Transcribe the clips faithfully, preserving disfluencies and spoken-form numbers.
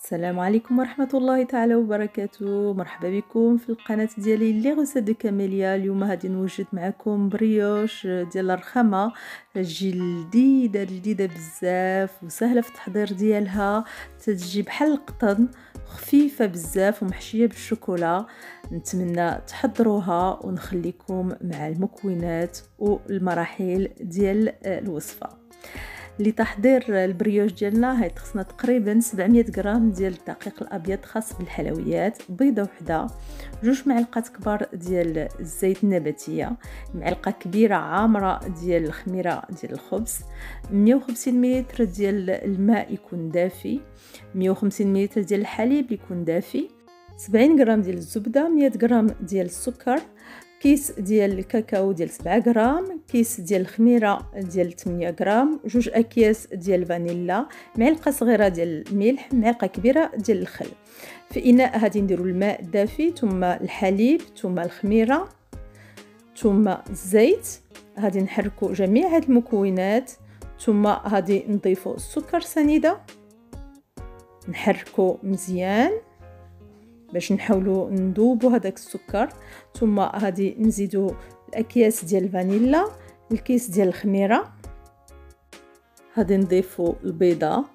السلام عليكم ورحمة الله تعالى وبركاته. مرحبا بكم في القناة ديالي لي غوسيت دو كاميليا. اليوم غادي نوجد معكم بريوش ديال الرخامة، تجي جديدة جديدة بزاف وسهلة في التحضير ديالها، تتجي بحال القطن، خفيفة بزاف ومحشية بالشوكولا. نتمنى تحضروها ونخليكم مع المكونات والمراحل ديال الوصفة. لتحضير البريوش ديالنا هاي خصنا تقريبا سبعمية غرام ديال الدقيق الابيض خاص بالحلويات، بيضه وحده، جوج معلقات كبار ديال الزيت النباتيه، معلقه كبيره عامره ديال الخميره ديال الخبز، مية وخمسين مليلتر ديال الماء يكون دافي، مية وخمسين مليلتر ديال الحليب يكون دافي، سبعين غرام ديال الزبده، مية غرام ديال السكر، كيس ديال الكاكاو ديال سبعة غرام، كيس ديال الخميره ديال ثمانية غرام، جوج اكياس ديال الفانيلا، معلقه صغيره ديال الملح، معلقه كبيره ديال الخل. في اناء غادي نديروا الماء الدافي ثم الحليب ثم الخميره ثم الزيت، غادي نحركوا جميع هاد المكونات، ثم غادي نضيفوا السكر سنيده، نحركوا مزيان باش نحاولوا نذوبوا هذاك السكر، ثم غادي نزيدوا الاكياس ديال الفانيلا، الكيس ديال الخميره، غادي نضيفوا البيضه،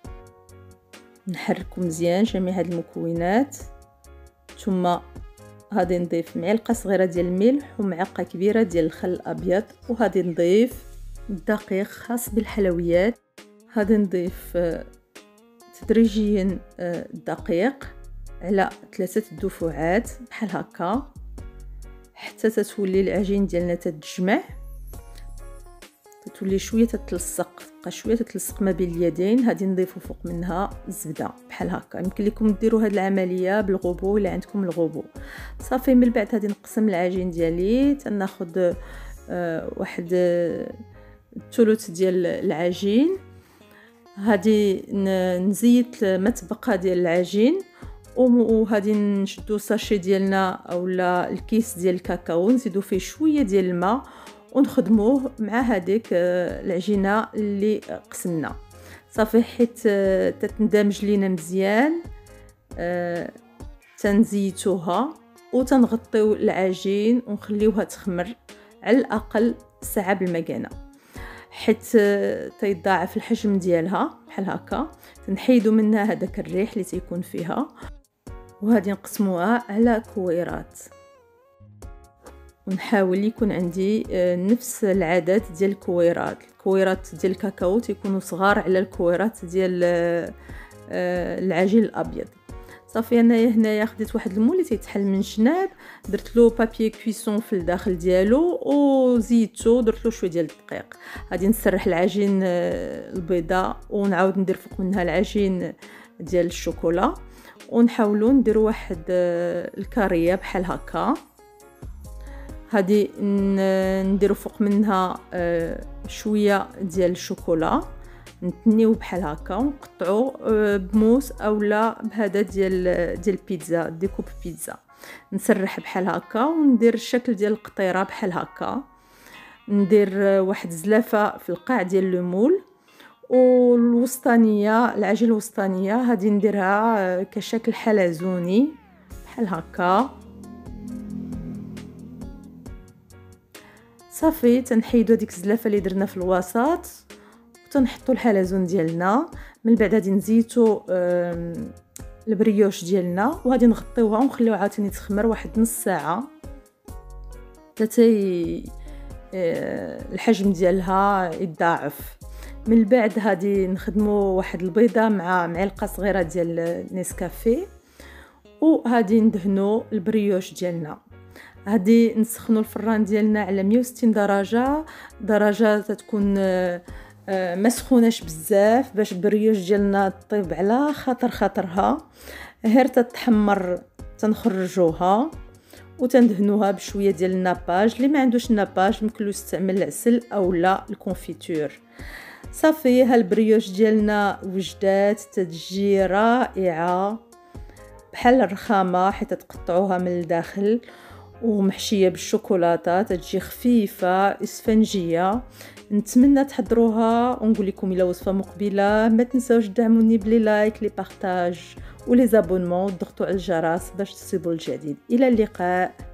نحركوا مزيان جميع هاد المكونات، ثم غادي نضيف معلقه صغيره ديال الملح ومعلقه كبيره ديال الخل الابيض، وغادي نضيف الدقيق خاص بالحلويات. غادي نضيف تدريجيا الدقيق على ثلاثه دفعات بحال هكا حتى تتولي العجين ديالنا تتجمع، تتولي شويه تتلصق، تبقى شويه تتلصق ما بين اليدين. غادي نضيفوا فوق منها الزبده بحال هكا. يمكن لكم ديروا هذه العمليه بالغوبو الا عندكم الغوبو. صافي من بعد غادي نقسم العجين ديالي، تناخذ آه واحد الثلث ديال العجين، غادي نزيد ما تبقى ديال العجين، وغادي نشدو ساشي ديالنا اولا الكيس ديال الكاكاو، نزيدو فيه شويه ديال الماء ونخدموه مع هذيك العجينه اللي قسمنا. صافي حيت تتندمج لينا مزيان، أه تنزيتوها وتنغطيو العجين ونخليوها تخمر على الاقل ساعه بالمكانه حيت تيضاعف الحجم ديالها بحال هكا. تنحيدو منها هذاك الريح اللي تيكون فيها، وهذه نقسموها على كويرات، ونحاول يكون عندي نفس العدد ديال الكويرات. الكويرات ديال الكاكاو تيكونوا صغار على الكويرات ديال العجين الابيض. صافي انايا هنايا خديت واحد المول اللي تيتحل من الجناب، درت له بابي كويسون في الداخل ديالو وزيدته، درت له شويه ديال الدقيق. غادي نسرح العجين البيضاء ونعاود ندير فوق منها العجين ديال الشوكولا، ونحاولوا نديروا واحد الكاريه بحال هكا. هادي نديروا فوق منها شويه ديال الشوكولا، نتنيو بحال هكا ونقطعو بموس اولا بهذا ديال ديال البيتزا، ديكوب بيتزا. نسرح بحال هكا وندير الشكل ديال القطيره بحال هكا، ندير واحد زلافه في القاع ديال لو مول، والوسطانيه العجين الوسطانيه هادي نديرها كشكل حلزوني بحال هكا. صافي تنحيدو ديك الزلافه اللي درنا في الوسط وتنحطوا الحلزون ديالنا. من بعد غادي نزيتو البريوش ديالنا وغادي نغطيوها ونخليوها عاوتاني تخمر واحد نص ساعه حتى الحجم ديالها يتضاعف. من بعد غادي نخدمو واحد البيضه مع معلقه صغيره ديال نيسكافيه، وغادي ندهنو البريوش ديالنا. غادي نسخنوا الفران ديالنا على مية وستين درجه، درجه تكون ما سخوناش بزاف باش البريوش ديالنا طيب على خاطر خاطرها، غير تتحمر تنخرجوها وتندهنوها بشويه ديال الناباج. اللي ما عندوش الناباج ممكن يستعمل العسل اولا الكونفيتور. صافي ها البريوش ديالنا وجدات، تتجي رائعه بحال الرخامه حيت تقطعوها من الداخل ومحشية بالشوكولاتة، تتجي خفيفة اسفنجية. نتمنى تحضروها ونقول لكم الى وصفة مقبلة. ما تنساوش تدعموني بلي لايك، لي بارطاج ولي زابونمون، وضغطوا على الجرس باش تصيبوا الجديد. الى اللقاء.